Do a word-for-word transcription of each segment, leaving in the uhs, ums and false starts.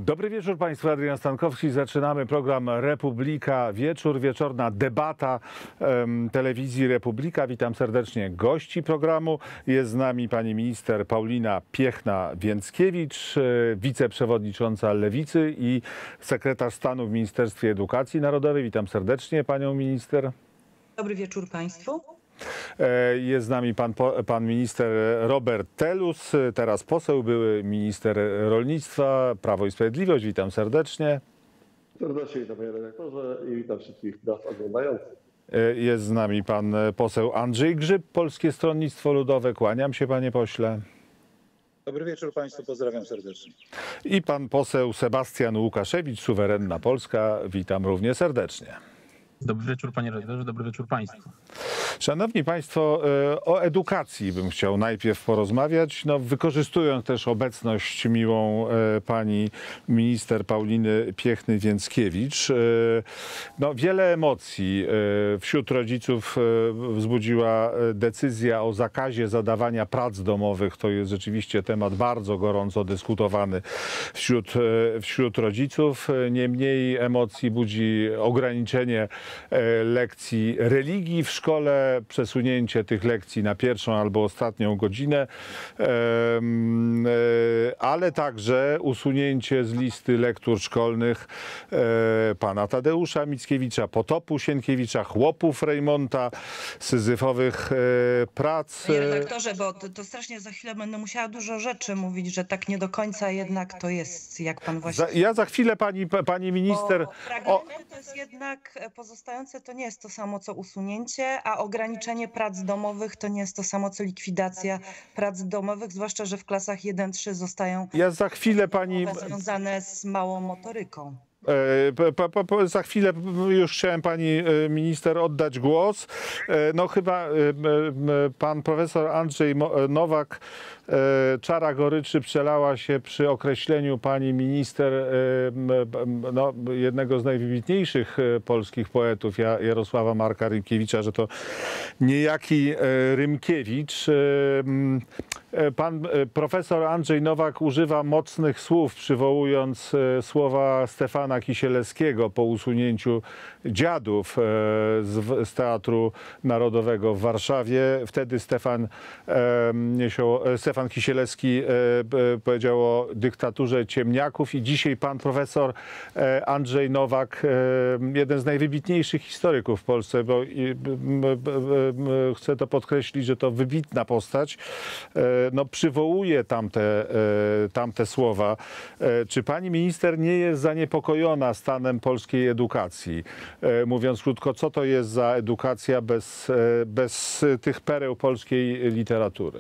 Dobry wieczór Państwu, Adrian Stankowski. Zaczynamy program Republika Wieczór, wieczorna debata um, telewizji Republika. Witam serdecznie gości programu. Jest z nami pani minister Paulina Piechna-Więckiewicz, wiceprzewodnicząca Lewicy i sekretarz stanu w Ministerstwie Edukacji Narodowej. Witam serdecznie panią minister. Dobry wieczór Państwu. Jest z nami pan, pan minister Robert Telus, teraz poseł, były minister rolnictwa, Prawo i Sprawiedliwość. Witam serdecznie. Serdecznie witam panie redaktorze i witam wszystkich nas oglądających. Jest z nami pan poseł Andrzej Grzyb, Polskie Stronnictwo Ludowe. Kłaniam się panie pośle. Dobry wieczór Państwu, pozdrawiam serdecznie. I pan poseł Sebastian Łukaszewicz, Suwerenna Polska. Witam równie serdecznie. Dobry wieczór panie redaktorze, dobry wieczór Państwu. Szanowni Państwo, o edukacji bym chciał najpierw porozmawiać, no, wykorzystując też obecność miłą pani minister Pauliny Piechny-Więckiewicz. No, wiele emocji wśród rodziców wzbudziła decyzja o zakazie zadawania prac domowych. To jest rzeczywiście temat bardzo gorąco dyskutowany wśród, wśród rodziców. Nie mniej emocji budzi ograniczenie lekcji religii w szkole, przesunięcie tych lekcji na pierwszą albo ostatnią godzinę, ale także usunięcie z listy lektur szkolnych pana Tadeusza Mickiewicza, Potopu Sienkiewicza, Chłopów Rejmonta, Syzyfowych prac. Panie redaktorze, bo to, to strasznie za chwilę będę musiała dużo rzeczy mówić, że tak nie do końca jednak to jest, jak pan właśnie... Za, ja za chwilę pani, pani minister... Bo fragmenty to jest jednak pozostające, to nie jest to samo co usunięcie, a ograniczenie prac domowych to nie jest to samo co likwidacja prac domowych, zwłaszcza, że w klasach jeden trzy zostają Ja za chwilę pani... związane z małą motoryką. Po, po, po, za chwilę już chciałem pani minister oddać głos. No chyba pan profesor Andrzej Nowak, czara goryczy przelała się przy określeniu pani minister no, jednego z najwybitniejszych polskich poetów, Jarosława Marka Rymkiewicza, że to niejaki Rymkiewicz. Pan profesor Andrzej Nowak używa mocnych słów, przywołując słowa Stefana Kisielewskiego po usunięciu Dziadów z, z Teatru Narodowego w Warszawie. Wtedy Stefan, Stefan Kisielewski powiedział o dyktaturze ciemniaków i dzisiaj pan profesor Andrzej Nowak, jeden z najwybitniejszych historyków w Polsce, bo chcę to podkreślić, że to wybitna postać, no, przywołuje tamte, tamte słowa. Czy pani minister nie jest zaniepokojona stanem polskiej edukacji? Mówiąc krótko, co to jest za edukacja bez, bez tych pereł polskiej literatury?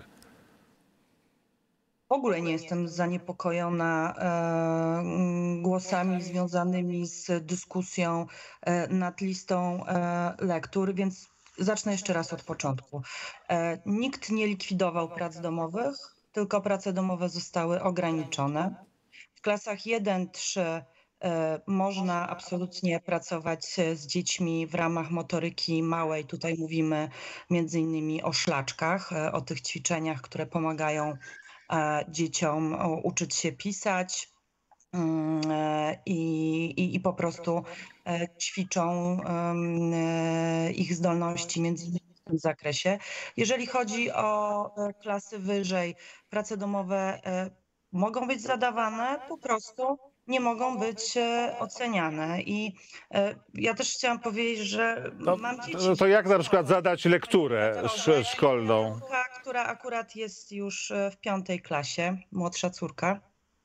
W ogóle nie jestem zaniepokojona e, głosami związanymi z dyskusją e, nad listą e, lektur, więc zacznę jeszcze raz od początku. E, nikt nie likwidował prac domowych, tylko prace domowe zostały ograniczone. W klasach jeden trzy e, można absolutnie pracować z dziećmi w ramach motoryki małej. Tutaj mówimy między innymi o szlaczkach, e, o tych ćwiczeniach, które pomagają e, dzieciom o, uczyć się pisać. I, i, i po prostu ćwiczą ich zdolności między innymi w tym zakresie. Jeżeli chodzi o klasy wyżej, prace domowe mogą być zadawane, po prostu nie mogą być oceniane. I ja też chciałam powiedzieć, że no, mam dzieci... No to jak na przykład zadać lekturę szkolną? Która akurat jest już w piątej klasie, młodsza córka.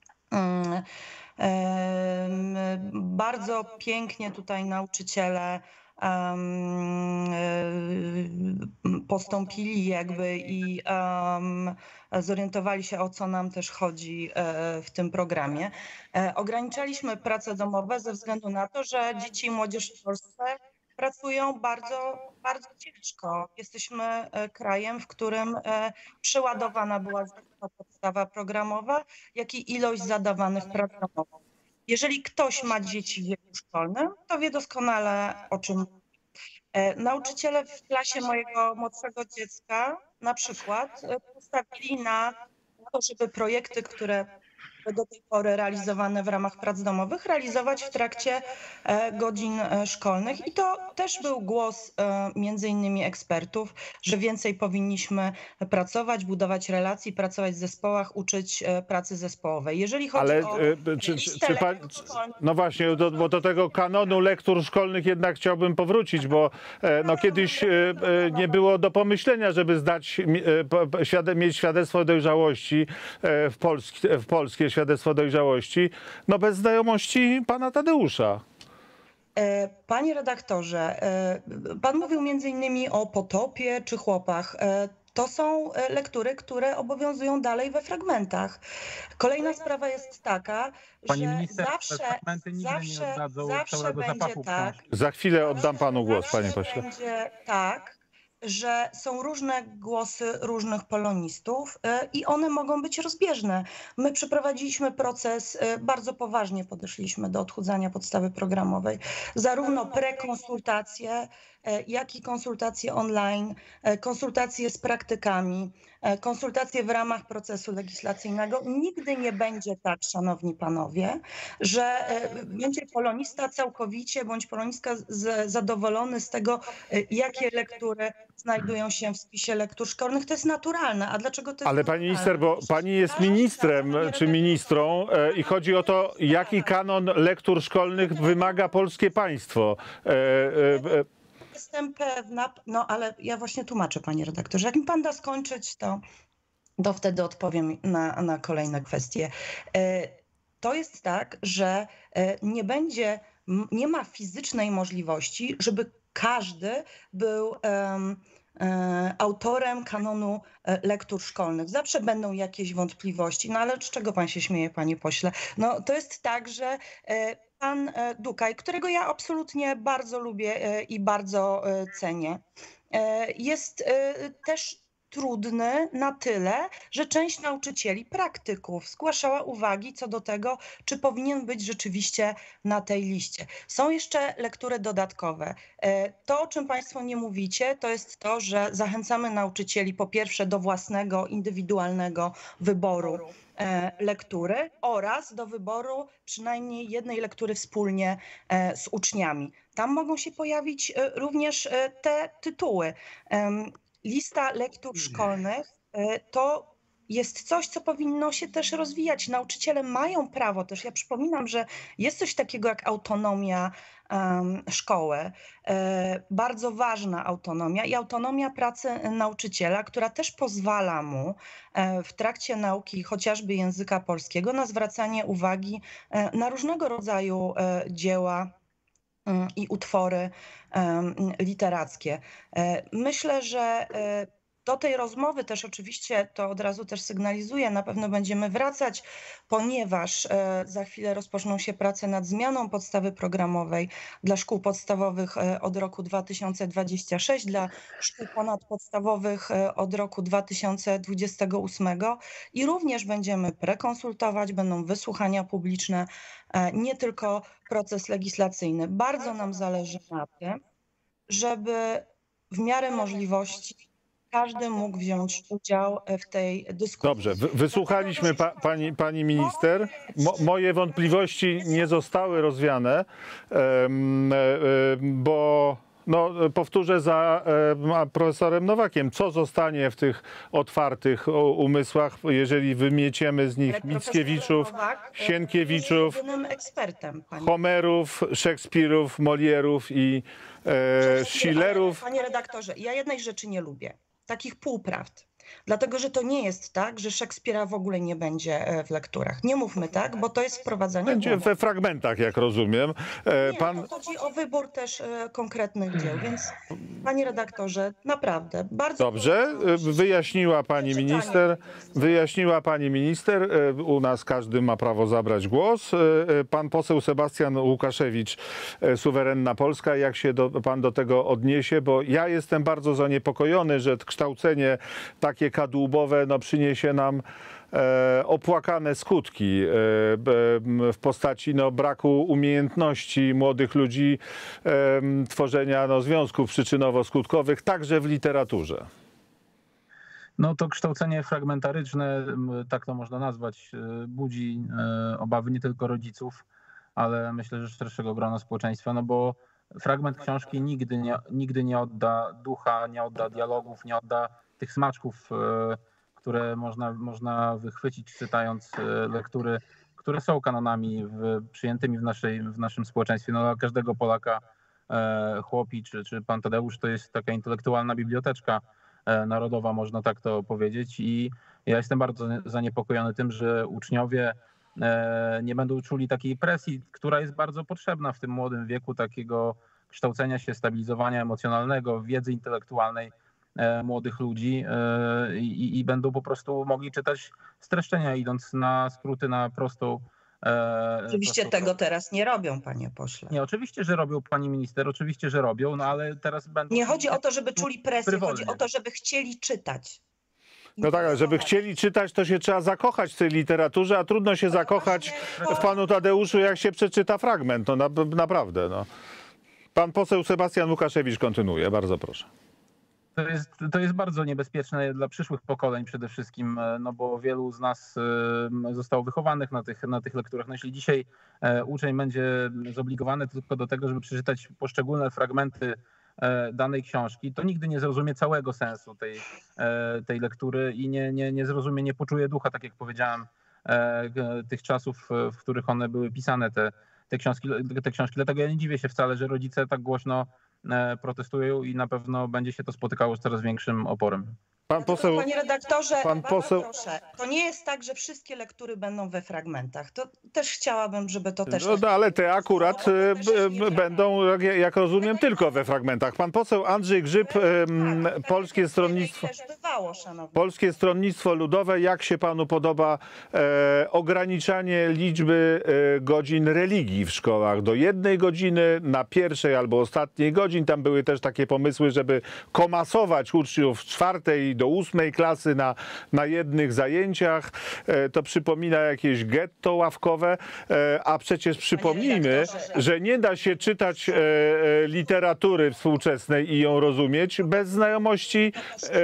Bardzo pięknie tutaj nauczyciele postąpili jakby i zorientowali się, o co nam też chodzi w tym programie. Ograniczaliśmy prace domowe ze względu na to, że dzieci i młodzież w Polsce pracują bardzo, bardzo ciężko. Jesteśmy krajem, w którym przeładowana była zarówno podstawa programowa, jak i ilość zadawanych prac domowych. Jeżeli ktoś ma dzieci w wieku szkolnym, to wie doskonale, o czym mówi. Nauczyciele w klasie mojego młodszego dziecka na przykład postawili na to, żeby projekty, które do tej pory realizowane w ramach prac domowych, realizować w trakcie e, godzin e, szkolnych. I to też był głos e, między innymi ekspertów, że więcej powinniśmy pracować, budować relacje, pracować w zespołach, uczyć e, pracy zespołowej. Jeżeli chodzi Ale o e, czy, czy, listę czy pan, lektur szkolnych, no właśnie, do, bo do tego kanonu lektur szkolnych jednak chciałbym powrócić, bo e, no kiedyś e, e, nie było do pomyślenia, żeby zdać, e, po- po- świade, mieć świadectwo dojrzałości, e, w, polski, w polskie świadectwo dojrzałości, no bez znajomości pana Tadeusza. E, Panie redaktorze, e, pan mówił między innymi o potopie czy chłopach. E, To są e, lektury, które obowiązują dalej we fragmentach. Kolejna sprawa jest taka, Pani że minister, te zawsze, fragmenty nigdy nie zawsze, oddadzą zawsze całego będzie zapachu tak, książki. Za chwilę oddam panu głos, zawsze panie pośle. będzie tak, że są różne głosy różnych polonistów e, i one mogą być rozbieżne. My przeprowadziliśmy proces, e, bardzo poważnie podeszliśmy do odchudzania podstawy programowej. Zarówno prekonsultacje, e, jak i konsultacje online, e, konsultacje z praktykami, e, konsultacje w ramach procesu legislacyjnego. Nigdy nie będzie tak, szanowni panowie, że e, będzie polonista całkowicie bądź polonistka z, zadowolony z tego, e, jakie lektury znajdują się w spisie lektur szkolnych. To jest naturalne. A dlaczego to jest Ale pani minister, bo naturalne? pani jest ministrem czy ministrą e, i chodzi o to, jaki kanon lektur szkolnych wymaga polskie państwo. E, e, e, Jestem pewna, no ale ja właśnie tłumaczę, panie redaktorze. Jak mi pan da skończyć, to, to wtedy odpowiem na, na kolejne kwestie. E, To jest tak, że e, nie będzie, m- nie ma fizycznej możliwości, żeby każdy był em, e, autorem kanonu e, lektur szkolnych. Zawsze będą jakieś wątpliwości. No ale z czego pan się śmieje, panie pośle? No to jest tak, że e, pan e, Dukaj, którego ja absolutnie bardzo lubię e, i bardzo e, cenię, e, jest e, też trudny na tyle, że część nauczycieli, praktyków zgłaszała uwagi co do tego, czy powinien być rzeczywiście na tej liście. Są jeszcze lektury dodatkowe. E, To, o czym państwo nie mówicie, to jest to, że zachęcamy nauczycieli po pierwsze do własnego, indywidualnego wyboru e, lektury oraz do wyboru przynajmniej jednej lektury wspólnie e, z uczniami. Tam mogą się pojawić e, również e, te tytuły. Em, Lista lektur szkolnych e, to jest coś, co powinno się też rozwijać. Nauczyciele mają prawo też. Ja przypominam, że jest coś takiego jak autonomia em, szkoły. E, Bardzo ważna autonomia i autonomia pracy nauczyciela, która też pozwala mu e, w trakcie nauki chociażby języka polskiego na zwracanie uwagi e, na różnego rodzaju e, dzieła mm, i utwory em, literackie. E, Myślę, że e, do tej rozmowy też oczywiście, to od razu też sygnalizuję, na pewno będziemy wracać, ponieważ e, za chwilę rozpoczną się prace nad zmianą podstawy programowej dla szkół podstawowych e, od roku dwa tysiące dwudziestego szóstego, dla szkół ponadpodstawowych e, od roku dwa tysiące dwudziestego ósmego i również będziemy prekonsultować, będą wysłuchania publiczne, e, nie tylko proces legislacyjny. Bardzo nam zależy na tym, żeby w miarę możliwości każdy mógł wziąć udział w tej dyskusji. Dobrze, wy- wysłuchaliśmy pa, pani, pani minister. Mo, moje wątpliwości nie zostały rozwiane, em, e, e, bo no, powtórzę za e, profesorem Nowakiem, co zostanie w tych otwartych o, umysłach, jeżeli wymieciemy z nich Ale profesor Mickiewiczów, Nowak, e, Sienkiewiczów, jest jedynym ekspertem, panie. Homerów, Szekspirów, Molierów i e, Schillerów. Panie redaktorze, ja jednej rzeczy nie lubię. Takich półprawd. Dlatego, że to nie jest tak, że Szekspira w ogóle nie będzie e, w lekturach. Nie mówmy tak, bo to jest wprowadzanie Będzie błędów. we fragmentach, jak rozumiem. E, Nie, Pan, no, chodzi o wybór też e, konkretnych dzieł, więc panie redaktorze, naprawdę bardzo Dobrze, proszę. wyjaśniła pani Przeczytanie. minister, wyjaśniła pani minister, e, u nas każdy ma prawo zabrać głos. E, e, Pan poseł Sebastian Łukaszewicz, e, Suwerenna Polska, jak się do, pan do tego odniesie, bo ja jestem bardzo zaniepokojony, że kształcenie takie kadłubowe no, przyniesie nam e, opłakane skutki e, b, w postaci no, braku umiejętności młodych ludzi e, tworzenia no, związków przyczynowo-skutkowych, także w literaturze. No to kształcenie fragmentaryczne, tak to można nazwać, budzi obawy nie tylko rodziców, ale myślę, że szerszego grona społeczeństwa, no bo fragment książki nigdy nie, nigdy nie odda ducha, nie odda dialogów, nie odda tych smaczków, które można, można wychwycić czytając lektury, które są kanonami w, przyjętymi w, naszej, w naszym społeczeństwie. No, dla każdego Polaka Chłopi czy, czy pan Tadeusz to jest taka intelektualna biblioteczka narodowa, można tak to powiedzieć. I ja jestem bardzo zaniepokojony tym, że uczniowie nie będą czuli takiej presji, która jest bardzo potrzebna w tym młodym wieku, takiego kształcenia się, stabilizowania emocjonalnego, wiedzy intelektualnej młodych ludzi i, i będą po prostu mogli czytać streszczenia, idąc na skróty, na prostą. Oczywiście prostą tego teraz nie robią, panie pośle. Nie, oczywiście, że robią, pani minister, oczywiście, że robią, no ale teraz będą... Nie chodzi o to, żeby czuli presję, frywolnie. chodzi o to, żeby chcieli czytać. No tak, ale żeby chcieli czytać, to się trzeba zakochać w tej literaturze, a trudno się zakochać w panu Tadeuszu, jak się przeczyta fragment. No na, naprawdę, no. Pan poseł Sebastian Łukaszewicz kontynuuje, bardzo proszę. To jest, to jest bardzo niebezpieczne dla przyszłych pokoleń przede wszystkim, no bo wielu z nas zostało wychowanych na tych, na tych lekturach. No jeśli dzisiaj uczeń będzie zobligowany tylko do tego, żeby przeczytać poszczególne fragmenty danej książki, to nigdy nie zrozumie całego sensu tej, tej lektury i nie, nie, nie zrozumie, nie poczuje ducha, tak jak powiedziałem, tych czasów, w których one były pisane, te, te książki. Te książki. Dlatego ja nie dziwię się wcale, że rodzice tak głośno protestują i na pewno będzie się to spotykało z coraz większym oporem. Pan poseł, Panie redaktorze, pan bardzo poseł, proszę, to nie jest tak, że wszystkie lektury będą we fragmentach. To też chciałabym, żeby to też... no, no ale te akurat e, b, będą, jak, jak rozumiem, tylko we fragmentach. Pan poseł Andrzej Grzyb, e, Tak, Polskie Stronnictwo... też bywało, szanowni. Polskie Stronnictwo Ludowe, jak się panu podoba e, ograniczanie liczby e, godzin religii w szkołach do jednej godziny na pierwszej albo ostatniej godzin? Tam były też takie pomysły, żeby komasować uczniów z czwartej do ósmej klasy na, na jednych zajęciach. E, to przypomina jakieś getto ławkowe, e, a przecież przypomnijmy, że nie da się czytać e, e, literatury współczesnej i ją rozumieć bez znajomości,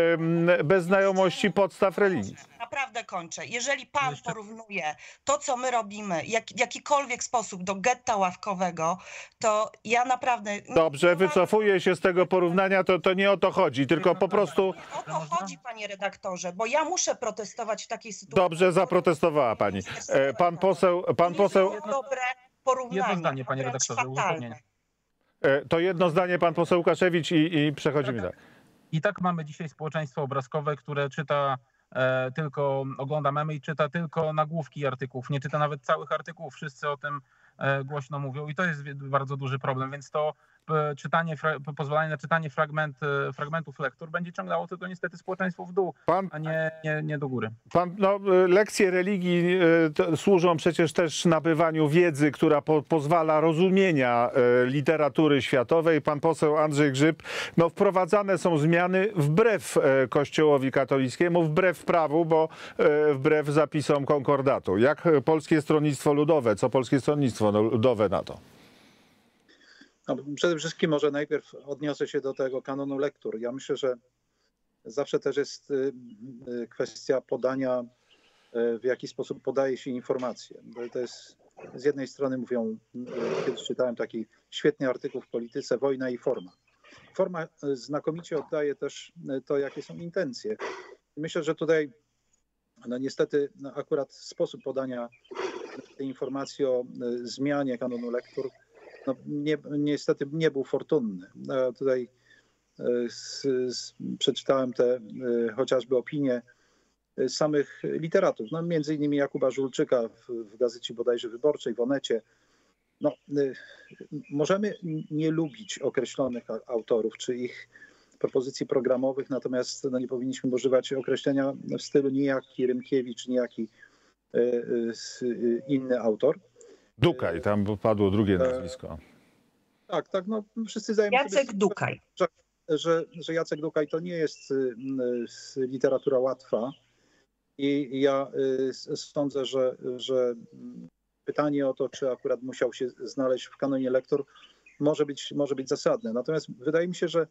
e, bez znajomości podstaw religii. Naprawdę kończę. Jeżeli pan porównuje to, co my robimy, jak, w jakikolwiek sposób do getta ławkowego, to ja naprawdę... Dobrze, wycofuję się z tego porównania, to, to nie o to chodzi, tylko po prostu... O to chodzi, panie redaktorze, bo ja muszę protestować w takiej sytuacji. Dobrze, zaprotestowała pani. E, Pan poseł... Pan poseł... Dobre porównanie. Jedno zdanie, panie wręcz redaktorze, fatalne. uzupełnienie. e, To jedno zdanie, pan poseł Łukaszewicz i, i przechodzimy dalej. I tak mamy dzisiaj społeczeństwo obrazkowe, które czyta e, tylko, ogląda memy i czyta tylko nagłówki artykułów, nie czyta nawet całych artykułów. Wszyscy o tym e, głośno mówią i to jest bardzo duży problem, więc to e, czytanie, fra, pozwolenie na czytanie fragment, e, fragmentów lektur będzie ciągnęło tylko niestety społeczeństwo w dół, Pan, a nie, nie, nie do góry. pan, no, lekcje religii e, to służą przecież też nabywaniu wiedzy, która po, pozwala rozumienia e, literatury światowej. Pan poseł Andrzej Grzyb, no wprowadzane są zmiany wbrew e, Kościołowi katolickiemu, wbrew prawu, bo e, wbrew zapisom konkordatu. Jak Polskie Stronnictwo Ludowe, co Polskie Stronnictwo Ludowe na to? No, przede wszystkim może najpierw odniosę się do tego kanonu lektur. Ja myślę, że zawsze też jest kwestia podania, w jaki sposób podaje się informacje. To jest, z jednej strony mówią, kiedyś czytałem taki świetny artykuł w Polityce, wojna i forma. Forma znakomicie oddaje też to, jakie są intencje. Myślę, że tutaj no niestety no akurat sposób podania tej informacji o zmianie kanonu lektur no nie, niestety nie był fortunny. No tutaj z, z, przeczytałem te y, chociażby opinie samych literatów, no między innymi Jakuba Żulczyka w, w Gazecie bodajże Wyborczej, w Onecie. No, y, możemy nie lubić określonych autorów czy ich propozycji programowych, natomiast no, nie powinniśmy używać określenia w stylu niejaki Rymkiewicz, niejaki y, y, inny autor. Dukaj, tam padło drugie nazwisko. Tak, tak, no wszyscy zdają sobie Jacek Dukaj. Że, że, że Jacek Dukaj to nie jest y, y, literatura łatwa i ja y, sądzę, że, że pytanie o to, czy akurat musiał się znaleźć w kanonie lektur, może być, może być zasadne. Natomiast wydaje mi się, że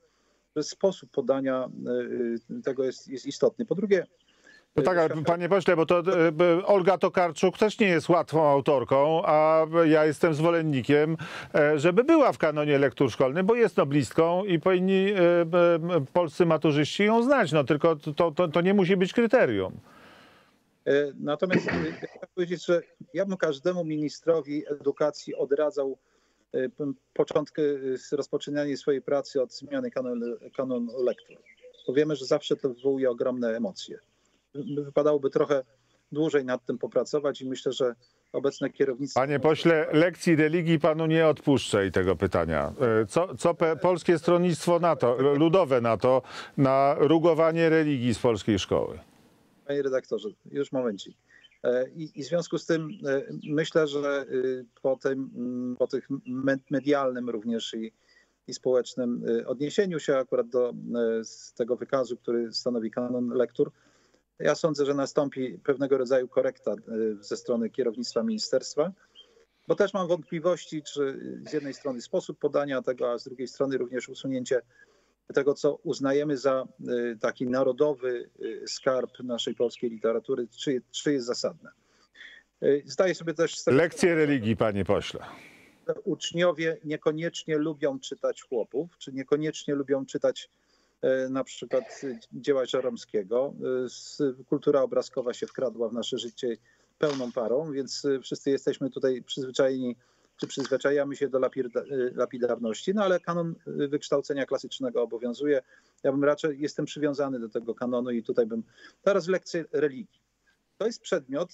że sposób podania tego jest, jest istotny. Po drugie, No tak, ale panie pośle, bo to e, Olga Tokarczuk też nie jest łatwą autorką, a ja jestem zwolennikiem, e, żeby była w kanonie lektur szkolnych, bo jest noblistką i powinni e, e, polscy maturzyści ją znać, no tylko to, to, to nie musi być kryterium. Natomiast ja chcę powiedzieć, że ja bym każdemu ministrowi edukacji odradzał początki, rozpoczynanie swojej pracy od zmiany kanonu, kanonu lektur. Bo wiemy, że zawsze to wywołuje ogromne emocje. Wypadałoby trochę dłużej nad tym popracować i myślę, że obecne kierownictwo... Panie pośle, lekcji religii panu nie odpuszczę i tego pytania. Co, co Polskie Stronnictwo na to, Ludowe na to, na rugowanie religii z polskiej szkoły? Panie redaktorze, już momencik. I, I w związku z tym myślę, że po tym, po tych medialnym również i, i społecznym odniesieniu się akurat do tego wykazu, który stanowi kanon lektur, ja sądzę, że nastąpi pewnego rodzaju korekta ze strony kierownictwa ministerstwa, bo też mam wątpliwości, czy z jednej strony sposób podania tego, a z drugiej strony również usunięcie tego, co uznajemy za taki narodowy skarb naszej polskiej literatury, czy, czy jest zasadne. Zdaję sobie też... Lekcje religii, panie pośle. Uczniowie niekoniecznie lubią czytać chłopów, czy niekoniecznie lubią czytać na przykład dzieła Żeromskiego. Kultura obrazkowa się wkradła w nasze życie pełną parą, więc wszyscy jesteśmy tutaj przyzwyczajeni, czy przyzwyczajamy się do lapidarności, no ale kanon wykształcenia klasycznego obowiązuje. Ja bym raczej, jestem przywiązany do tego kanonu i tutaj bym... Teraz lekcje religii. To jest przedmiot,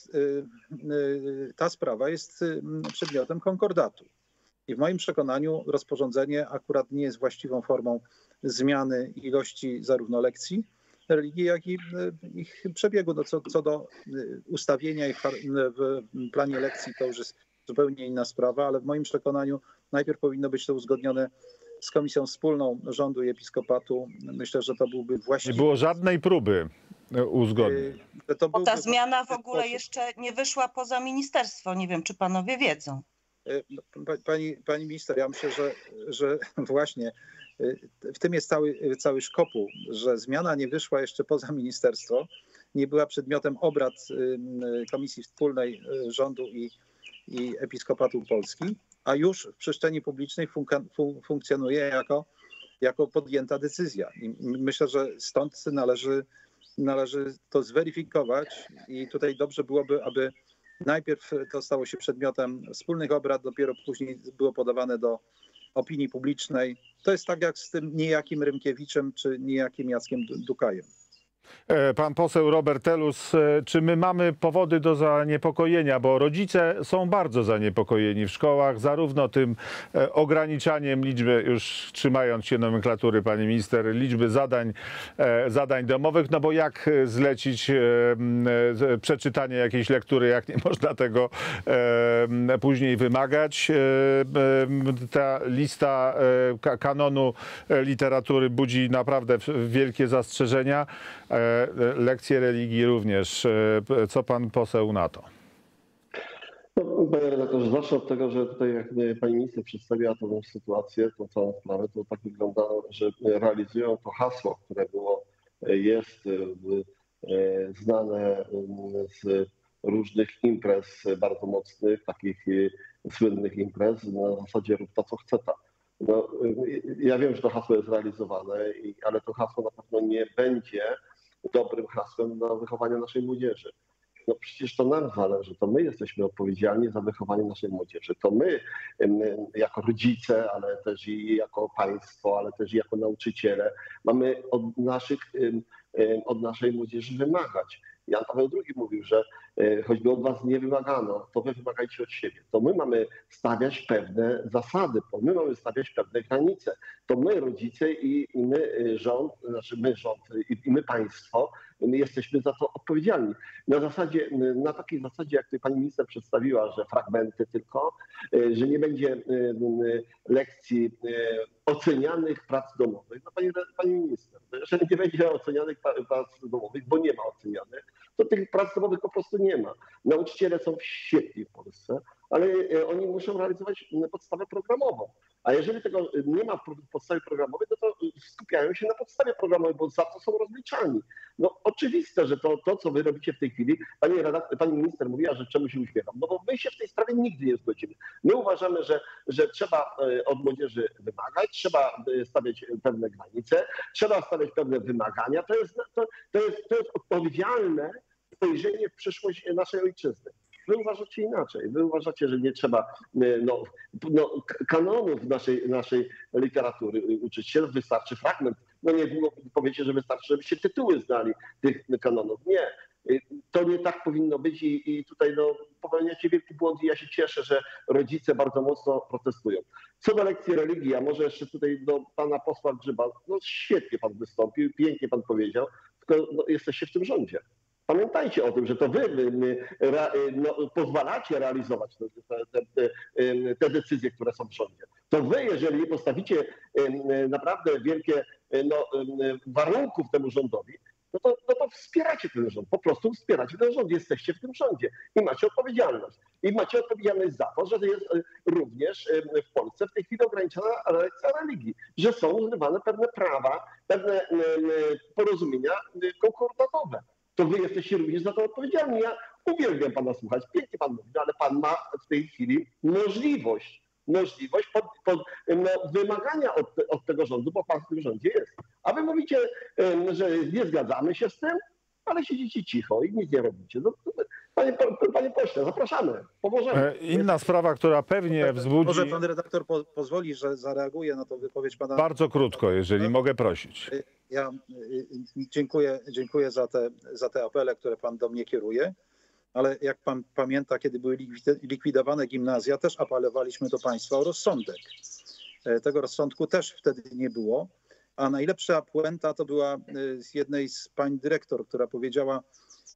ta sprawa jest przedmiotem konkordatu. I w moim przekonaniu rozporządzenie akurat nie jest właściwą formą zmiany ilości zarówno lekcji religii, jak i ich przebiegu. No co, co do ustawienia ich w planie lekcji, to już jest zupełnie inna sprawa, ale w moim przekonaniu najpierw powinno być to uzgodnione z Komisją Wspólną Rządu i Episkopatu. Myślę, że to byłby właściwy... Nie było żadnej próby uzgodnień. To byłby... Ta zmiana w ogóle jeszcze nie wyszła poza ministerstwo. Nie wiem, czy panowie wiedzą. Pani, pani minister, ja myślę, że, że właśnie w tym jest cały, cały szkopuł, że zmiana nie wyszła jeszcze poza ministerstwo, nie była przedmiotem obrad Komisji Wspólnej Rządu i, i Episkopatu Polski, a już w przestrzeni publicznej fun- fun- funkcjonuje jako, jako podjęta decyzja. I myślę, że stąd należy, należy to zweryfikować i tutaj dobrze byłoby, aby najpierw to stało się przedmiotem wspólnych obrad, dopiero później było podawane do opinii publicznej. To jest tak jak z tym niejakim Rymkiewiczem czy niejakim Jackiem Dukajem. Pan poseł Robert Telus, czy my mamy powody do zaniepokojenia, bo rodzice są bardzo zaniepokojeni w szkołach, zarówno tym ograniczaniem liczby, już trzymając się nomenklatury, pani minister, liczby zadań, zadań domowych, no bo jak zlecić przeczytanie jakiejś lektury, jak nie można tego później wymagać. Ta lista kanonu literatury budzi naprawdę wielkie zastrzeżenia. Lekcje religii również. Co pan poseł na to? No, panie redaktorze, zacznę od tego, że tutaj jak pani minister przedstawiła tą sytuację, tą całą sprawę, to tak wyglądało, że realizują to hasło, które było, jest znane z różnych imprez bardzo mocnych, takich słynnych imprez, na zasadzie rób to, co chce ta. No, ja wiem, że to hasło jest realizowane, ale to hasło na pewno nie będzie dobrym hasłem na wychowanie naszej młodzieży. No przecież to nam zależy, to my jesteśmy odpowiedzialni za wychowanie naszej młodzieży. To my jako rodzice, ale też i jako państwo, ale też i jako nauczyciele mamy od, naszych, od naszej młodzieży wymagać. Jan Paweł drugi mówił, że choćby od was nie wymagano, to wy wymagajcie od siebie. To my mamy stawiać pewne zasady, to my mamy stawiać pewne granice. To my rodzice i my rząd, znaczy my rząd i my państwo, my jesteśmy za to odpowiedzialni. Na zasadzie, na takiej zasadzie, jak tutaj pani minister przedstawiła, że fragmenty tylko, że nie będzie lekcji ocenianych prac domowych. No pani, pani minister, że nie będzie ocenianych prac domowych, bo nie ma ocenianych, to tych prac domowych po prostu nie ma. Nauczyciele są świetni w Polsce, ale oni muszą realizować podstawę programową. A jeżeli tego nie ma w podstawie programowej, no to skupiają się na podstawie programowej, bo za to są rozliczani. No oczywiste, że to, to co wy robicie w tej chwili, pani, redaktor, pani minister mówiła, że czemu się uśmiecham, no bo my się w tej sprawie nigdy nie zgodzimy. My uważamy, że, że trzeba od młodzieży wymagać, trzeba stawiać pewne granice, trzeba stawiać pewne wymagania. To jest, to, to jest, to jest odpowiedzialne spojrzenie w przyszłość naszej ojczyzny. Wy uważacie inaczej. Wy uważacie, że nie trzeba no, no, kanonów naszej, naszej literatury uczyć się. Wystarczy fragment. No nie powiecie, że wystarczy, żebyście tytuły znali tych kanonów. Nie. To nie tak powinno być i, i tutaj no, popełniacie wielki błąd i ja się cieszę, że rodzice bardzo mocno protestują. Co do lekcji religii, a może jeszcze tutaj do pana posła Grzyba, no świetnie pan wystąpił, pięknie pan powiedział, tylko no, jesteście w tym rządzie. Pamiętajcie o tym, że to wy, wy no, pozwalacie realizować te, te, te, te decyzje, które są w rządzie. To wy, jeżeli postawicie naprawdę wielkie no, warunków temu rządowi, no to, no to wspieracie ten rząd, po prostu wspieracie ten rząd, jesteście w tym rządzie i macie odpowiedzialność. I macie odpowiedzialność za to, że jest również w Polsce w tej chwili ograniczona lekcja religii, że są zrywane pewne prawa, pewne porozumienia konkordatowe. To wy jesteście również za to odpowiedzialni. Ja uwielbiam pana słuchać, pięknie pan mówi, ale pan ma w tej chwili możliwość, możliwość pod, pod, no, wymagania od, od tego rządu, bo pan w tym rządzie jest. A wy mówicie, że nie zgadzamy się z tym, ale siedzicie cicho i nic nie robicie. No, panie, panie pośle, zapraszamy, pomożemy. Inna sprawa, która pewnie wzbudzi... Może pan redaktor po, pozwoli, że zareaguje na tą wypowiedź pana... Bardzo krótko, jeżeli mogę prosić. Ja dziękuję, dziękuję za te, za te apele, które pan do mnie kieruje, ale jak pan pamięta, kiedy były likwidowane gimnazja, też apelowaliśmy do państwa o rozsądek. Tego rozsądku też wtedy nie było, a najlepsza puenta to była z jednej z pań dyrektor, która powiedziała,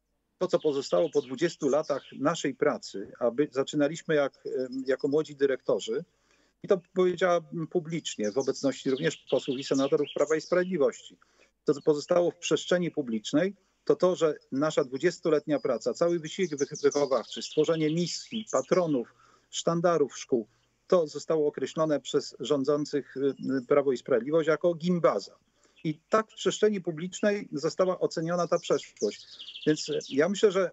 to co pozostało po dwudziestu latach naszej pracy, a by, zaczynaliśmy jak, jako młodzi dyrektorzy, i to powiedziała publicznie w obecności również posłów i senatorów Prawa i Sprawiedliwości. To, co pozostało w przestrzeni publicznej, to to, że nasza dwudziestoletnia praca, cały wysiłek wychowawczy, stworzenie misji, patronów, sztandarów szkół, to zostało określone przez rządzących Prawo i Sprawiedliwość jako gimbaza. I tak w przestrzeni publicznej została oceniona ta przeszłość. Więc ja myślę, że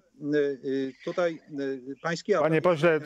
tutaj pański... Panie pośle,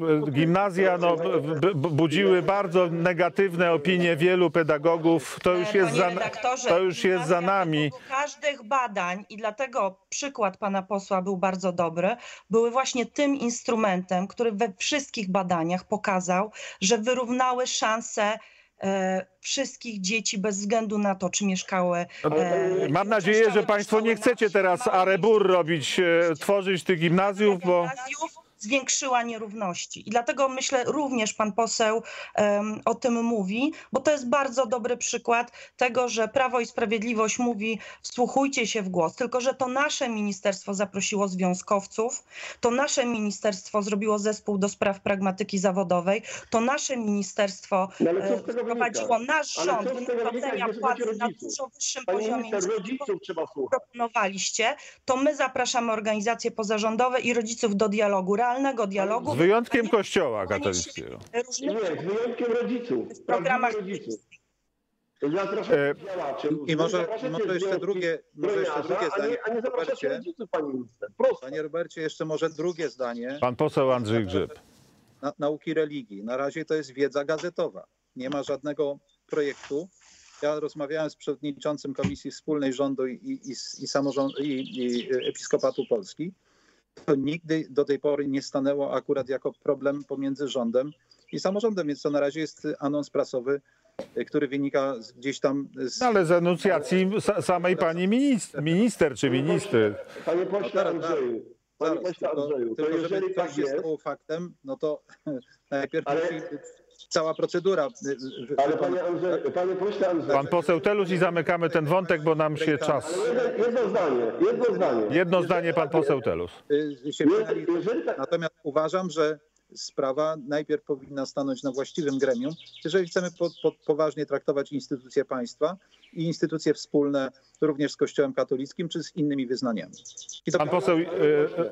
gimnazja no, budziły bardzo negatywne opinie wielu pedagogów. To już jest za, to już jest za nami. Każdych badań i dlatego przykład pana posła był bardzo dobry, były właśnie tym instrumentem, który we wszystkich badaniach pokazał, że wyrównały szanse E, wszystkich dzieci bez względu na to, czy mieszkały... E, Mam nadzieję, że państwo nie chcecie teraz arebur robić, e, tworzyć tych gimnazjów, bo... zwiększyła nierówności. I dlatego myślę, również pan poseł um, o tym mówi, bo to jest bardzo dobry przykład tego, że Prawo i Sprawiedliwość mówi, wsłuchujcie się w głos, tylko że to nasze ministerstwo zaprosiło związkowców, to nasze ministerstwo zrobiło zespół do spraw pragmatyki zawodowej, to nasze ministerstwo no, wprowadziło nasz rząd wynagrodzenia płacy na dużo wyższym Pani poziomie minister, niż rodziców trzeba słuchać. proponowaliście, to my zapraszamy organizacje pozarządowe i rodziców do dialogu, realnego dialogu. Z wyjątkiem Kościoła katolickiego. Nie, z wyjątkiem rodziców. W programach rodziców. E, I może, może jeszcze drugie, może jeszcze drugie zdanie. A nie, a nie zapraszacie rodziców, pani minister. Prosto. Panie Robercie, jeszcze może drugie zdanie. Pan poseł Andrzej Grzyb. Na, nauki religii. Na razie to jest wiedza gazetowa. Nie ma żadnego projektu. Ja rozmawiałem z przewodniczącym Komisji Wspólnej Rządu i, i, i, samorząd, i, i Episkopatu Polski. To nigdy do tej pory nie stanęło akurat jako problem pomiędzy rządem i samorządem, więc to na razie jest anons prasowy, który wynika gdzieś tam z... Ale z enuncjacji samej pani minister, minister czy ministry. Panie pośle Andrzeju, panie pośle Andrzeju, to tylko, jeżeli żeby tak coś jest... jest stało faktem, no to najpierw Ale... musi cała procedura... Ale panie, Andrzeju, panie pośle Andrzeju... Pan poseł Telus i zamykamy ten wątek, bo nam się czas... Ale jedno zdanie, jedno zdanie. Jedno zdanie pan poseł Telus. Się Natomiast uważam, że sprawa najpierw powinna stanąć na właściwym gremium, jeżeli chcemy po, po, poważnie traktować instytucje państwa i instytucje wspólne również z Kościołem katolickim czy z innymi wyznaniami. I to... Pan poseł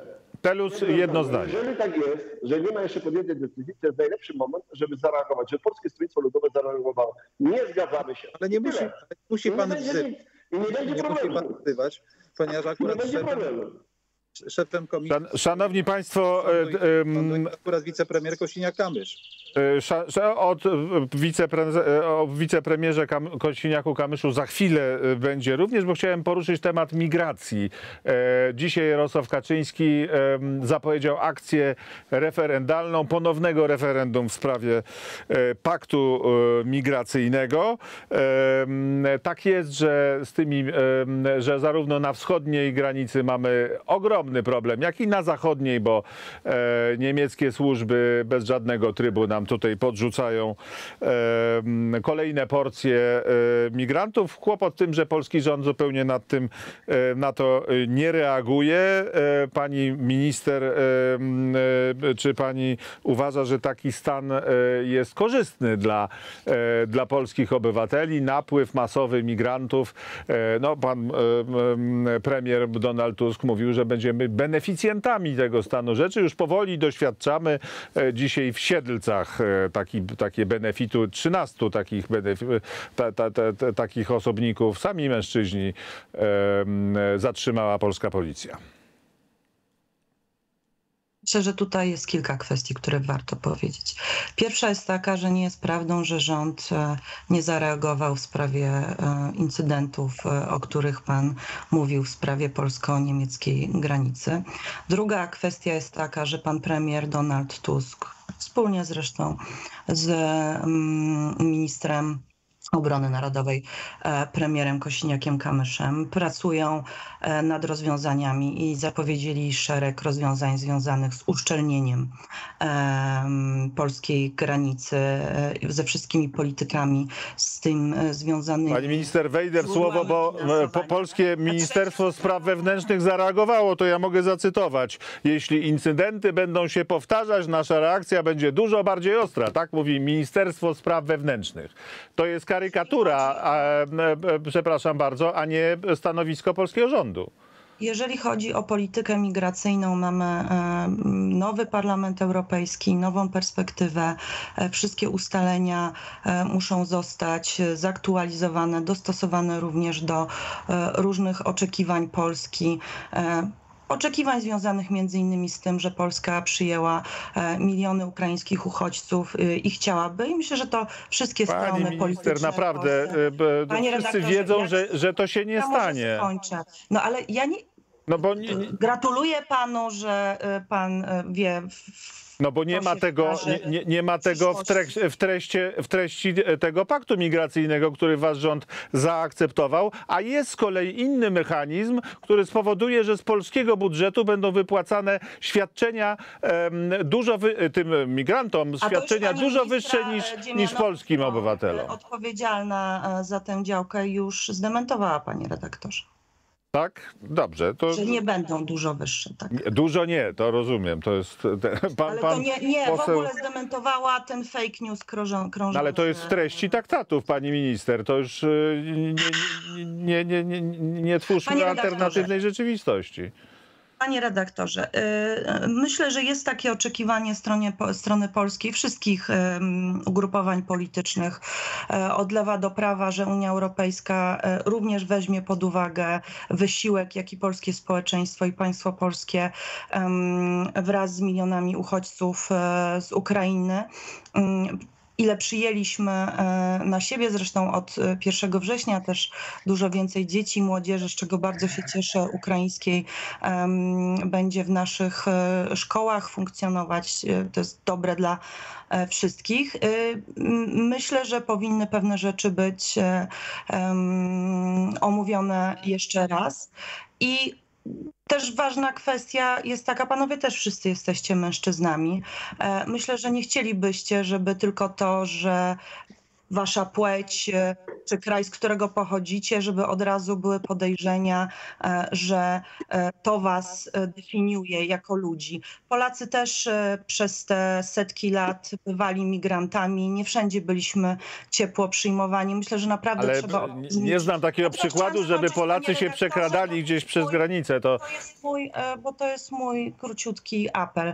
Telus, jedno zdanie. Jeżeli tak jest, że nie ma jeszcze podjętej decyzji, to jest najlepszy moment, żeby zareagować, że Polskie Stronnictwo Ludowe zareagowało. Nie zgadzamy się. Ale nie I musi, tyle. ale nie musi No pan nie będzie, wzywać. i nie będzie Nie musi pan problemu. wzywać, ponieważ Nie akurat będzie szefem, problemu. szefem komisji Szan, szanowni Państwo, sądu e, sądu em, jest akurat wicepremier Kosiniak-Kamysz. e, sza, sza, od e, wicepre, e, o wicepremierze Kam, Kosiniaku-Kamyszu za chwilę e, będzie również, bo chciałem poruszyć temat migracji. E, dzisiaj Jarosław Kaczyński e, zapowiedział akcję referendalną, ponownego referendum w sprawie e, paktu e, migracyjnego. E, tak jest, że z tymi, e, że zarówno na wschodniej granicy mamy ogromny problem, jak i na zachodniej, bo e, niemieckie służby bez żadnego trybu nam tutaj podrzucają e, kolejne porcje e, migrantów. Kłopot w tym, że polski rząd zupełnie nad tym, e, na to nie reaguje. E, pani minister, e, e, czy pani uważa, że taki stan e, jest korzystny dla, e, dla polskich obywateli? Napływ masowy migrantów. E, no, pan e, e, premier Donald Tusk mówił, że będziemy beneficjentami tego stanu rzeczy. Już powoli doświadczamy e, dzisiaj w Siedlcach e, taki, takie benefitu, trzynastu takich, benefi, ta, ta, ta, ta, takich osobników, sami mężczyźni, e, e, zatrzymała polska policja. Myślę, że tutaj jest kilka kwestii, które warto powiedzieć. Pierwsza jest taka, że nie jest prawdą, że rząd e, nie zareagował w sprawie e, incydentów, e, o których pan mówił, w sprawie polsko-niemieckiej granicy. Druga kwestia jest taka, że pan premier Donald Tusk, wspólnie zresztą z mm, ministrem Obrony Narodowej, e, premierem Kosiniakiem-Kamyszem, pracują e, nad rozwiązaniami i zapowiedzieli szereg rozwiązań związanych z uszczelnieniem e, polskiej granicy, e, ze wszystkimi politykami z tym e, związanymi. Pani minister, wejdę w źródłami słowo, bo e, po, finansowania. polskie Ministerstwo Spraw Wewnętrznych zareagowało, to ja mogę zacytować. Jeśli incydenty będą się powtarzać, nasza reakcja będzie dużo bardziej ostra. Tak mówi Ministerstwo Spraw Wewnętrznych. To jest karykatura, a, e, e, przepraszam bardzo, a nie stanowisko polskiego rządu. Jeżeli chodzi o politykę migracyjną, mamy e, nowy Parlament Europejski, nową perspektywę. E, Wszystkie ustalenia e, muszą zostać zaktualizowane, dostosowane również do e, różnych oczekiwań Polski. E, Oczekiwań związanych między innymi z tym, że Polska przyjęła e, miliony ukraińskich uchodźców e, i chciałaby. I myślę, że to wszystkie Pani strony minister, polityczne w naprawdę, Polsce. e, b- Panie wszyscy redaktorze, wiedzą, jak- że, że to się nie Ja może stanie. skończę. No ale ja nie, No bo nie, nie, gratuluję panu, że y, pan y, wie. w- No bo nie to ma się tego, wkaże nie, nie, nie ma w tego w, przyszłości. trek, w, treście, w treści tego paktu migracyjnego, który wasz rząd zaakceptował, a jest z kolei inny mechanizm, który spowoduje, że z polskiego budżetu będą wypłacane świadczenia em, dużo wy, tym migrantom, A to już świadczenia pani dużo ministra, wyższe niż, e, niż Dziemianowska, polskim e, obywatelom. Odpowiedzialna e, za tę działkę już zdementowała, panie redaktorze, Tak? Dobrze. To że nie będą dużo wyższe. Tak. dużo nie, to rozumiem. To jest te, pan, Ale pan to nie, nie w poseł... ogóle zdementowała ten fake news krążą, krążący. No ale to jest w treści traktatów, pani minister. To już y, nie, nie, nie, nie, nie twórzmy Panie redaktorze. alternatywnej rzeczywistości. Panie redaktorze, y, myślę, że jest takie oczekiwanie stronie, po- strony polskiej, wszystkich ym, ugrupowań politycznych y, od lewa do prawa, że Unia Europejska y, również weźmie pod uwagę wysiłek, jaki polskie społeczeństwo i państwo polskie ym, wraz z milionami uchodźców y, z Ukrainy, ym, ile przyjęliśmy e, na siebie, zresztą od e, pierwszego września też dużo więcej dzieci, młodzieży, z czego bardzo się cieszę, ukraińskiej, em, będzie w naszych e, szkołach funkcjonować. E, To jest dobre dla e, wszystkich. E, m, Myślę, że powinny pewne rzeczy być e, em, omówione jeszcze raz. I też ważna kwestia jest taka, panowie też wszyscy jesteście mężczyznami. E, Myślę, że nie chcielibyście, żeby tylko to, że wasza płeć czy kraj, z którego pochodzicie, żeby od razu były podejrzenia, że to was definiuje jako ludzi. Polacy też przez te setki lat bywali migrantami. Nie wszędzie byliśmy ciepło przyjmowani. Myślę, że naprawdę Ale trzeba... nie znam takiego przykładu, żeby Polacy się przekradali gdzieś przez granicę. To... To jest mój, bo to jest mój króciutki apel.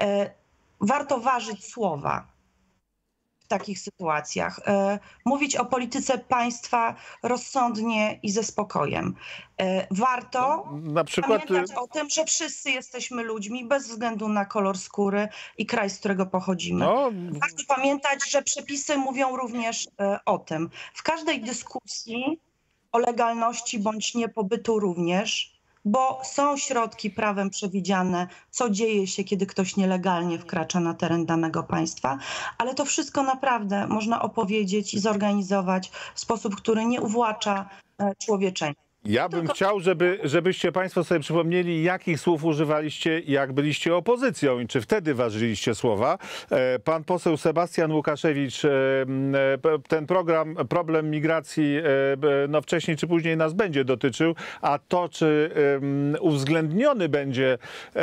Warto ważyć słowa w takich sytuacjach. Mówić o polityce państwa rozsądnie i ze spokojem. Warto na przykład... pamiętać o tym, że wszyscy jesteśmy ludźmi bez względu na kolor skóry i kraj, z którego pochodzimy. No. Warto pamiętać, że przepisy mówią również o tym. W każdej dyskusji o legalności bądź nie pobytu również, bo są środki prawem przewidziane, co dzieje się, kiedy ktoś nielegalnie wkracza na teren danego państwa, ale to wszystko naprawdę można opowiedzieć i zorganizować w sposób, który nie uwłacza człowieczeństwa. Ja bym Tylko... chciał, żeby, żebyście państwo sobie przypomnieli, jakich słów używaliście, jak byliście opozycją i czy wtedy ważyliście słowa. Pan poseł Sebastian Łukaszewicz, ten program, problem migracji, no wcześniej czy później nas będzie dotyczył, a to, czy uwzględniony będzie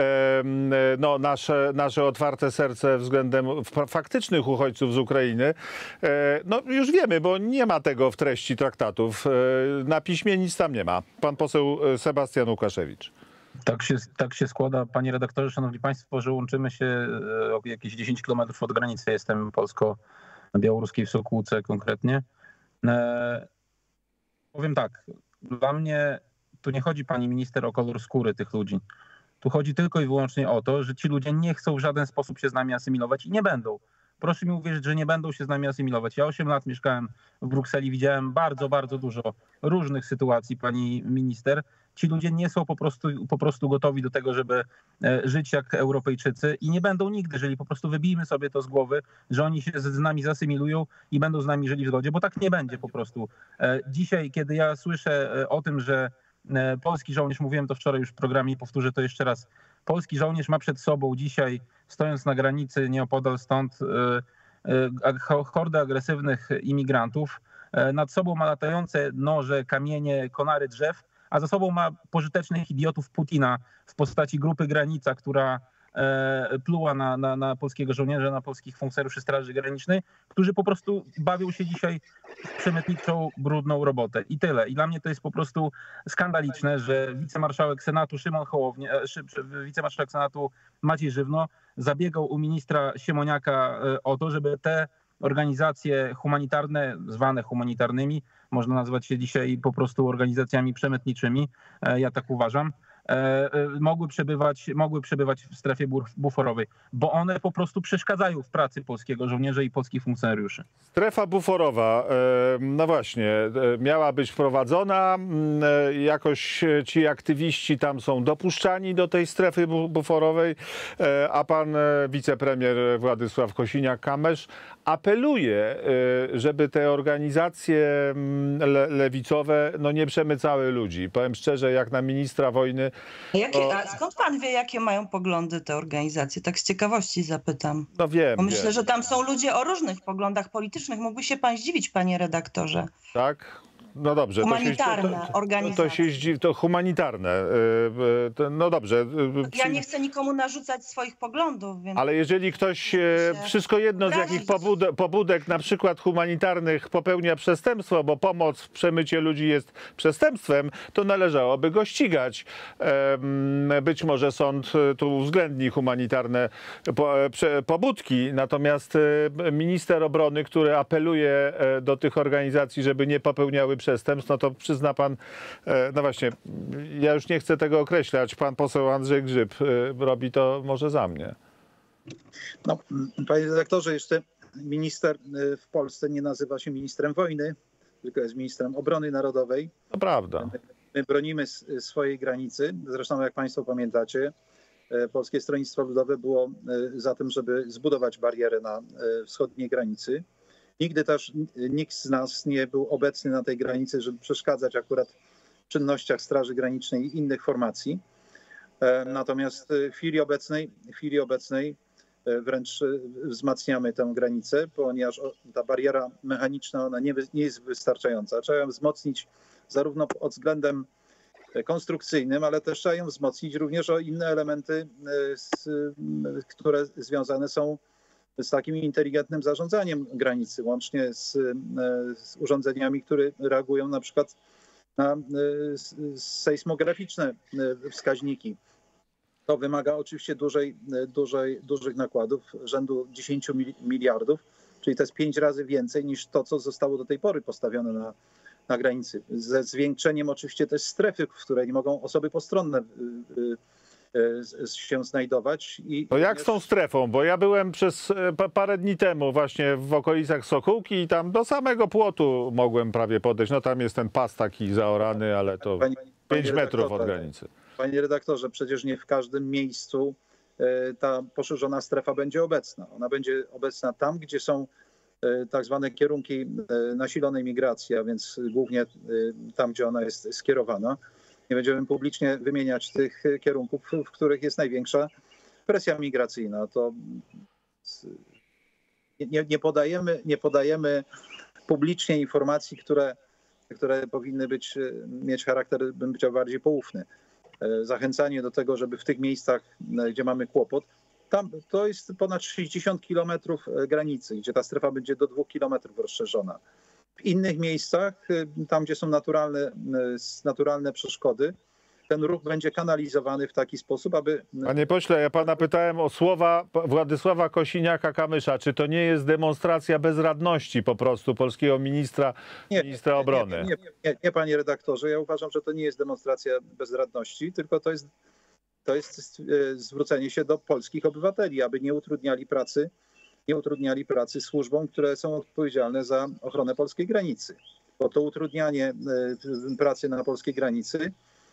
no, nasze, nasze otwarte serce względem faktycznych uchodźców z Ukrainy, no już wiemy, bo nie ma tego w treści traktatów. Na piśmie nic tam nie ma. Pan poseł Sebastian Łukaszewicz. Tak się, tak się składa, panie redaktorze, szanowni państwo, że łączymy się o jakieś dziesięć kilometrów od granicy. Jestem polsko-białoruskiej w Sokółce konkretnie. E, powiem tak, dla mnie tu nie chodzi, pani minister, o kolor skóry tych ludzi. Tu chodzi tylko i wyłącznie o to, że ci ludzie nie chcą w żaden sposób się z nami asymilować i nie będą. Proszę mi uwierzyć, że nie będą się z nami asymilować. Ja osiem lat mieszkałem w Brukseli, widziałem bardzo, bardzo dużo różnych sytuacji, pani minister. Ci ludzie nie są po prostu, po prostu gotowi do tego, żeby żyć jak Europejczycy i nie będą nigdy, jeżeli po prostu wybijmy sobie to z głowy, że oni się z nami zasymilują i będą z nami żyli w zgodzie, bo tak nie będzie po prostu. Dzisiaj, kiedy ja słyszę o tym, że polski żołnierz, mówiłem to wczoraj już w programie i powtórzę to jeszcze raz, polski żołnierz ma przed sobą dzisiaj, stojąc na granicy nieopodal stąd, hordę agresywnych imigrantów. Nad sobą ma latające noże, kamienie, konary drzew, a za sobą ma pożytecznych idiotów Putina w postaci grupy Granica, która pluła na, na, na polskiego żołnierza, na polskich funkcjonariuszy Straży Granicznej, którzy po prostu bawią się dzisiaj w przemytniczą, brudną robotę. I tyle. I dla mnie to jest po prostu skandaliczne, że wicemarszałek Senatu Szymon Hołownia, wicemarszałek Senatu Maciej Żywno zabiegał u ministra Siemoniaka o to, żeby te organizacje humanitarne, zwane humanitarnymi, można nazwać się dzisiaj po prostu organizacjami przemytniczymi, ja tak uważam, mogły przebywać, mogły przebywać w strefie buforowej, bo one po prostu przeszkadzają w pracy polskiego żołnierza i polskich funkcjonariuszy. Strefa buforowa, no właśnie, miała być wprowadzona. Jakoś ci aktywiści tam są dopuszczani do tej strefy buforowej, a pan wicepremier Władysław Kosiniak-Kamysz apeluje, żeby te organizacje le lewicowe no nie przemycały ludzi. Powiem szczerze, jak na ministra wojny. Jakie, a skąd pan wie, jakie mają poglądy te organizacje? Tak z ciekawości zapytam. No wiem. Bo myślę, wiem. że tam są ludzie o różnych poglądach politycznych. Mógłby się pan zdziwić, panie redaktorze. Tak? No dobrze. Humanitarne to się, to, organizacje. To się zdziwi, to humanitarne. No dobrze. Ja nie chcę nikomu narzucać swoich poglądów. Więc... Ale jeżeli ktoś wszystko jedno z jakich pobudek, pobudek, na przykład humanitarnych, popełnia przestępstwo, bo pomoc w przemycie ludzi jest przestępstwem, to należałoby go ścigać. Być może sąd tu uwzględni humanitarne pobudki. Natomiast minister obrony, który apeluje do tych organizacji, żeby nie popełniały przestępstw, no to przyzna pan, no właśnie, ja już nie chcę tego określać, pan poseł Andrzej Grzyb robi to może za mnie. No, panie redaktorze, jeszcze minister w Polsce nie nazywa się ministrem wojny, tylko jest ministrem obrony narodowej. To prawda. My bronimy swojej granicy. Zresztą, jak państwo pamiętacie, Polskie Stronnictwo Ludowe było za tym, żeby zbudować barierę na wschodniej granicy. Nigdy też nikt z nas nie był obecny na tej granicy, żeby przeszkadzać akurat w czynnościach Straży Granicznej i innych formacji. Natomiast w chwili obecnej, w chwili obecnej wręcz wzmacniamy tę granicę, ponieważ ta bariera mechaniczna ona nie, nie jest wystarczająca. Trzeba ją wzmocnić zarówno pod względem konstrukcyjnym, ale też trzeba ją wzmocnić również o inne elementy, które związane są z takim inteligentnym zarządzaniem granicy, łącznie z, z urządzeniami, które reagują na przykład na sejsmograficzne wskaźniki. To wymaga oczywiście dużej, dużej, dużych nakładów, rzędu dziesięciu miliardów, czyli to jest pięć razy więcej niż to, co zostało do tej pory postawione na, na granicy. Ze zwiększeniem oczywiście też strefy, w której nie mogą osoby postronne się znajdować. I no jak również... z tą strefą? Bo ja byłem przez parę dni temu właśnie w okolicach Sokółki i tam do samego płotu mogłem prawie podejść. No tam jest ten pas taki zaorany, ale to Panie, pięć panie metrów od granicy. Panie redaktorze, przecież nie w każdym miejscu ta poszerzona strefa będzie obecna. Ona będzie obecna tam, gdzie są tak zwane kierunki nasilonej migracji, a więc głównie tam, gdzie ona jest skierowana. Nie będziemy publicznie wymieniać tych kierunków, w których jest największa presja migracyjna. To nie, nie, podajemy, nie podajemy publicznie informacji, które, które powinny być, mieć charakter, bym powiedział, bardziej poufny. Zachęcanie do tego, żeby w tych miejscach, gdzie mamy kłopot, tam to jest ponad sześćdziesiąt kilometrów granicy, gdzie ta strefa będzie do dwóch kilometrów rozszerzona. W innych miejscach, tam gdzie są naturalne, naturalne przeszkody, ten ruch będzie kanalizowany w taki sposób, aby... Panie pośle, ja pana pytałem o słowa Władysława Kosiniaka-Kamysza. Czy to nie jest demonstracja bezradności po prostu polskiego ministra, nie, ministra obrony? Nie, nie, nie, nie, panie redaktorze. Ja uważam, że to nie jest demonstracja bezradności, tylko to jest, to jest zwrócenie się do polskich obywateli, aby nie utrudniali pracy, nie utrudniali pracy służbom, które są odpowiedzialne za ochronę polskiej granicy. Bo to utrudnianie pracy na polskiej granicy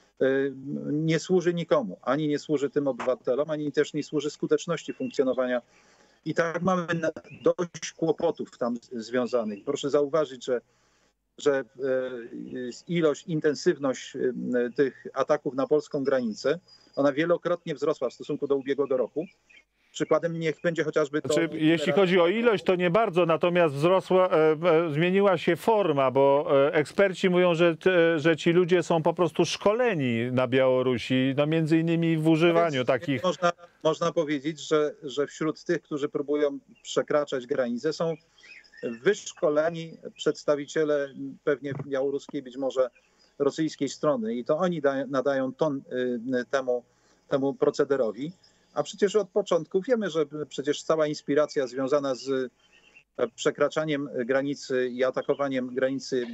nie służy nikomu. Ani nie służy tym obywatelom, ani też nie służy skuteczności funkcjonowania. I tak mamy dość kłopotów tam związanych. Proszę zauważyć, że, że ilość, intensywność tych ataków na polską granicę, ona wielokrotnie wzrosła w stosunku do ubiegłego roku. Przykładem niech będzie chociażby to... Znaczy, jeśli chodzi o ilość, to nie bardzo, natomiast wzrosła, e, e, zmieniła się forma, bo e, eksperci mówią, że, te, że ci ludzie są po prostu szkoleni na Białorusi, no między innymi w używaniu Więc takich... Można, można powiedzieć, że, że wśród tych, którzy próbują przekraczać granice, są wyszkoleni przedstawiciele pewnie białoruskiej, być może rosyjskiej strony i to oni da, nadają ton y, temu, temu procederowi. A przecież od początku wiemy, że przecież cała inspiracja związana z przekraczaniem granicy i atakowaniem granicy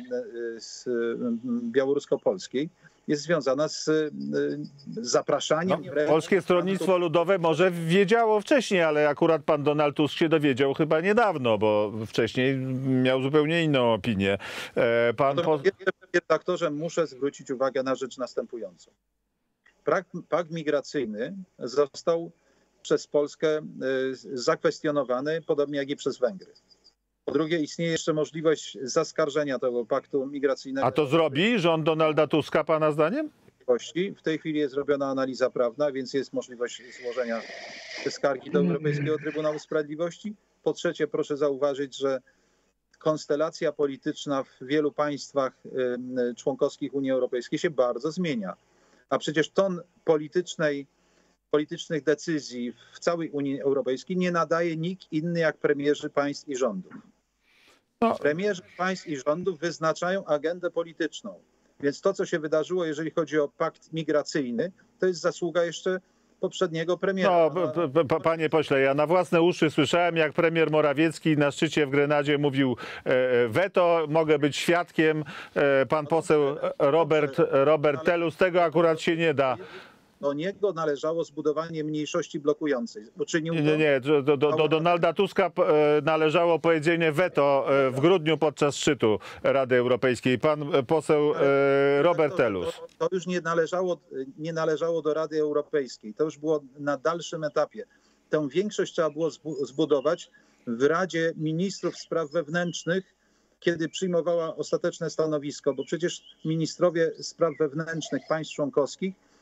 białorusko-polskiej jest związana z zapraszaniem... No, Polskie Stronnictwo Ludowe może wiedziało wcześniej, ale akurat pan Donald Tusk się dowiedział chyba niedawno, bo wcześniej miał zupełnie inną opinię. Pan no po... Panie redaktorze, muszę zwrócić uwagę na rzecz następującą. Pakt migracyjny został przez Polskę zakwestionowany, podobnie jak i przez Węgry. Po drugie, istnieje jeszcze możliwość zaskarżenia tego paktu migracyjnego. A to zrobi rząd Donalda Tuska, pana zdaniem? W tej chwili jest zrobiona analiza prawna, więc jest możliwość złożenia skargi do Europejskiego Trybunału Sprawiedliwości. Po trzecie, proszę zauważyć, że konstelacja polityczna w wielu państwach członkowskich Unii Europejskiej się bardzo zmienia. A przecież ton politycznej, politycznych decyzji w całej Unii Europejskiej nie nadaje nikt inny jak premierzy państw i rządów. No. Premierzy państw i rządów wyznaczają agendę polityczną. Więc to, co się wydarzyło, jeżeli chodzi o pakt migracyjny, to jest zasługa jeszcze poprzedniego premiera. No, p- p- panie pośle, ja na własne uszy słyszałem, jak premier Morawiecki na szczycie w Grenadzie mówił e, weto, mogę być świadkiem. E, pan poseł Robert, Robert Telus, tego akurat się nie da. Do niego należało zbudowanie mniejszości blokującej. Uczynił Nie, nie, nie. Do, do, do Donalda Tuska należało powiedzenie weto w grudniu podczas szczytu Rady Europejskiej. Pan poseł Robert Telus. To, to już nie należało, nie należało do Rady Europejskiej. To już było na dalszym etapie. Tę większość trzeba było zbudować w Radzie Ministrów Spraw Wewnętrznych, kiedy przyjmowała ostateczne stanowisko, bo przecież ministrowie spraw wewnętrznych państw członkowskich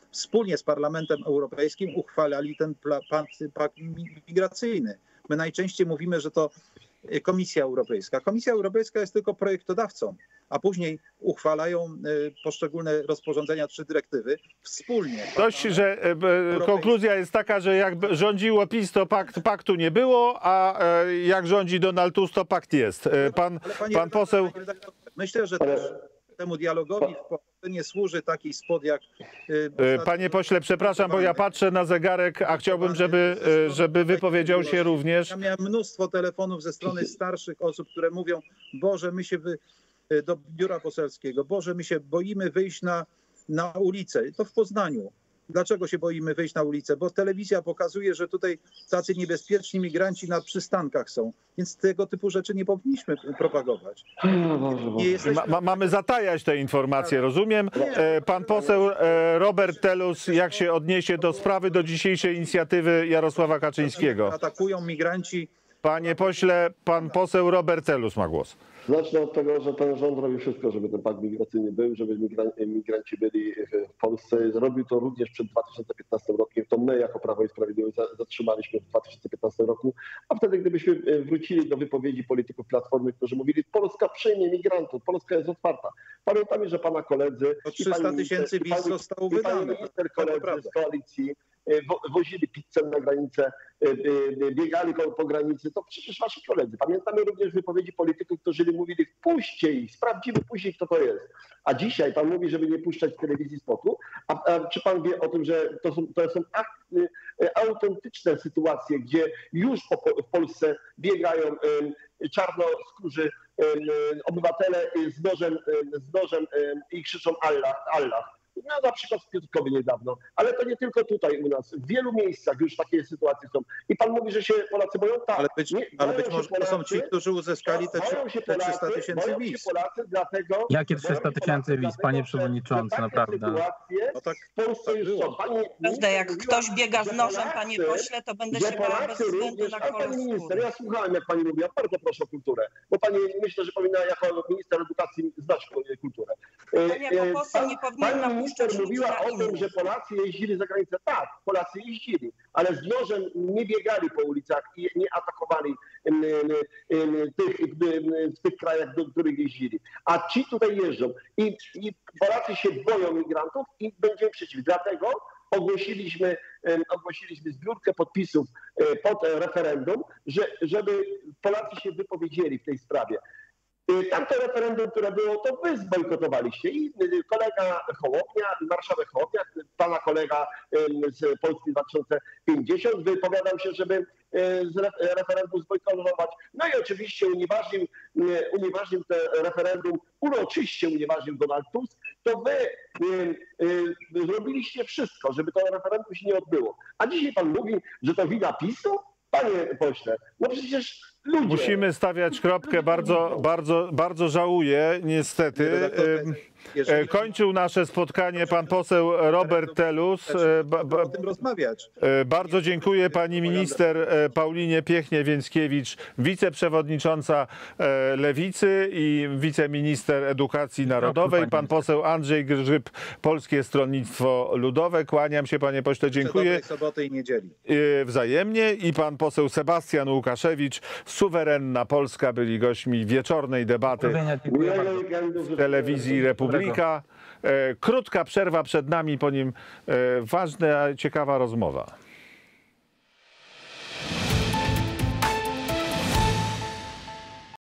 wspólnie z Parlamentem Europejskim uchwalali ten pakt migracyjny. My najczęściej mówimy, że to Komisja Europejska. Komisja Europejska jest tylko projektodawcą, a później uchwalają poszczególne rozporządzenia czy dyrektywy wspólnie. Dość, że konkluzja jest taka, że jak rządziło PiS, to pakt, paktu nie było, a jak rządzi Donald Tusk, to pakt jest. Pan, pan poseł... Myślę, że też temu dialogowi w Polsce nie służy taki spot jak... Panie pośle, przepraszam, bo ja patrzę na zegarek, a chciałbym, żeby, żeby wypowiedział się również. Ja miałem mnóstwo telefonów ze strony starszych osób, które mówią: Boże, my się wy... do biura poselskiego, Boże, my się boimy wyjść na, na ulicę. To w Poznaniu. Dlaczego się boimy wyjść na ulicę? Bo telewizja pokazuje, że tutaj tacy niebezpieczni migranci na przystankach są. Więc tego typu rzeczy nie powinniśmy propagować. Nie jesteśmy... Ma, mamy zatajać te informacje, rozumiem. Pan poseł Robert Telus, jak się odniesie do sprawy, do dzisiejszej inicjatywy Jarosława Kaczyńskiego? Atakują migranci. Panie pośle, pan poseł Robert Telus ma głos. Zacznę od tego, że ten rząd robi wszystko, żeby ten pakt migracyjny był, żeby migranci byli w Polsce. Zrobił to również przed dwa tysiące piętnastym rokiem. To my jako Prawo i Sprawiedliwość zatrzymaliśmy w dwa tysiące piętnastym roku. A wtedy, gdybyśmy wrócili do wypowiedzi polityków Platformy, którzy mówili: Polska przyjmie migrantów, Polska jest otwarta. Pamiętamy, że pana koledzy... To trzysta tysięcy wiz zostało wydane. Minister koledzy z koalicji wozili pizzę na granicę, biegali po, po granicy, to przecież wasi koledzy. Pamiętamy również wypowiedzi polityków, którzy mówili: wpuśćcie ich, sprawdzimy później, kto to jest. A dzisiaj pan mówi, żeby nie puszczać w telewizji spotu. A, a czy pan wie o tym, że to są, to są akty, autentyczne sytuacje, gdzie już po, w Polsce biegają y, czarnoskórzy y, obywatele z nożem, y, z nożem y, i krzyczą Allah, Allah. No, na przykład w Piotrkowie niedawno, ale to nie tylko tutaj u nas. W wielu miejscach już takie sytuacje są. I pan mówi, że się Polacy boją? Tak. Ale być, nie, ale być może Polacy, to są ci, którzy uzyskali te, te trzysta tysięcy wiz. Polacy, dlatego, Jakie trzysta tysięcy wiz, panie przewodniczący, naprawdę? No tak, w Polsce już są. Prawda, jak ktoś biega z nożem, panie pośle, to będę się bała bez względu na kolor Pani minister, skóry. ja słuchałem, jak pani mówiła, bardzo proszę o kulturę, bo pani, myślę, że powinna jako minister edukacji znać kulturę. Pani jako poseł nie powinien Pani minister mówiła o tym, innych. że Polacy jeździli za granicę. Tak, Polacy jeździli, ale z nożem nie biegali po ulicach i nie atakowali um, um, tych, um, w tych krajach, do których jeździli. A ci tutaj jeżdżą i, i Polacy się boją migrantów i będziemy przeciw. Dlatego ogłosiliśmy, um, ogłosiliśmy zbiórkę podpisów um, pod referendum, że, żeby Polacy się wypowiedzieli w tej sprawie. Tamto referendum, które było, to wy zbojkotowaliście. I kolega Hołownia, marszałek Hołownia, pana kolega z Polski dwa tysiące pięćdziesiąt wypowiadał się, żeby referendum zbojkotować. No i oczywiście unieważnił, unieważnił te referendum, uroczyście unieważnił Donald Tusk. To wy zrobiliście wszystko, żeby to referendum się nie odbyło. A dzisiaj pan mówi, że to wina PiSu? Panie pośle, no przecież ludzie... Musimy stawiać kropkę, bardzo, bardzo, bardzo żałuję, niestety. Kończył nasze spotkanie pan poseł Robert Telus. O tym rozmawiać. Bardzo dziękuję pani minister Paulinie Piechnie-Więckiewicz, wiceprzewodnicząca Lewicy i wiceminister edukacji narodowej. Pan poseł Andrzej Grzyb, Polskie Stronnictwo Ludowe. Kłaniam się, panie pośle, dziękuję. Soboty i niedzieli. Wzajemnie. I pan poseł Sebastian Łukaszewicz, Suwerenna Polska, byli gośćmi wieczornej debaty w telewizji Republika. Krótka przerwa przed nami, po nim ważna, ciekawa rozmowa.